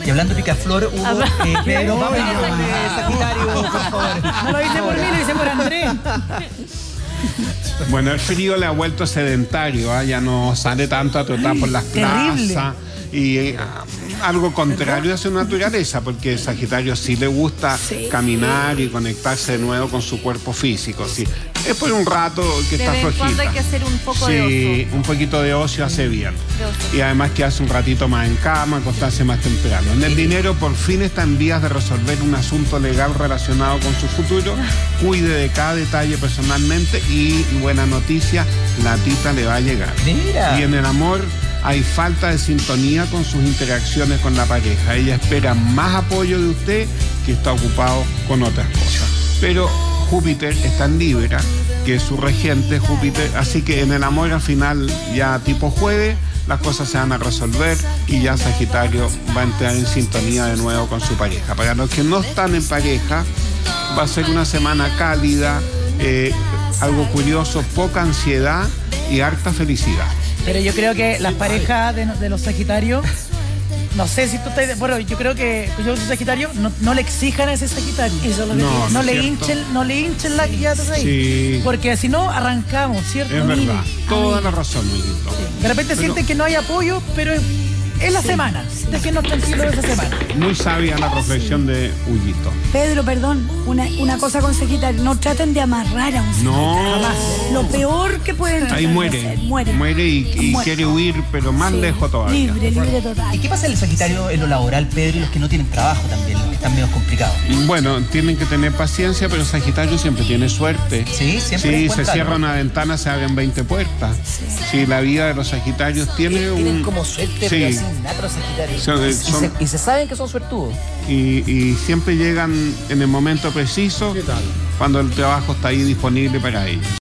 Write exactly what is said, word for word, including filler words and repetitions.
Y hablando de picaflor, Hugo, Ah, eh, Pedro, no, vamos no, a no, de Sagitario, por favor. No lo hice por mí, lo hice por Andrés. Bueno, el frío le ha vuelto sedentario, ¿eh? Ya no sale tanto a trotar por las Terrible. plazas. Y eh, algo contrario a su naturaleza, porque Sagitario sí le gusta Sí. caminar y conectarse de nuevo con su cuerpo físico. Sí. Es por un rato que De está vez en cuando flojita. hay que hacer un poco sí, de oso. un poquito de ocio hace bien. De oso. Y además quedarse un ratito más en cama, acostarse más temprano. En el dinero, por fin está en vías de resolver un asunto legal relacionado con su futuro. Cuide de cada detalle personalmente y, buena noticia, la tita le va a llegar. Mira. Y en el amor hay falta de sintonía con sus interacciones con la pareja. Ella espera más apoyo de usted, que está ocupado con otras cosas. Pero Júpiter está en Libra, que es su regente Júpiter, así que en el amor al final, ya tipo jueves, las cosas se van a resolver y ya Sagitario va a entrar en sintonía de nuevo con su pareja. Para los que no están en pareja, va a ser una semana cálida, eh, algo curioso, poca ansiedad y harta felicidad. Pero yo creo que las parejas de, de los Sagitarios, no sé si tú estás... de- Bueno, yo creo que yo soy Sagitario, no, no le exijan a ese Sagitario. Eso es lo que No, quiero. ¿no no es le cierto? hinchen, no le hinchen la ya tú sabes. Sí. Porque si no, arrancamos, ¿cierto? Es Mire, verdad, toda la razón, Miguelito. de repente Pero- sienten que no hay apoyo, pero es, es la semana. Déjenos tranquilos esa semana. Muy sabia la reflexión de Huguito. Pedro, perdón, una, una cosa con Sagitario, no traten de amarrar a un Sagitario. No, Jamás. Lo peor que pueden tratar ahí de muere, hacer, muere. muere y, y Muere. quiere huir, pero más Sí, lejos todavía. Libre, libre total. ¿Y qué pasa en el Sagitario en lo laboral, Pedro, y los que no tienen trabajo también, los que están medio complicados? Bueno, tienen que tener paciencia, pero Sagitario siempre tiene suerte. Sí, siempre Sí, se encuentran, cierra ¿no? una ventana, se abren veinte puertas. Sí, la vida de los Sagitarios tiene Tienen un... como suerte, Sí. pero así innata los Sagitarios. Son- y, son- se, y se saben que son suertudos. Y, y siempre llegan en el momento preciso, cuando el trabajo está ahí disponible para ellos.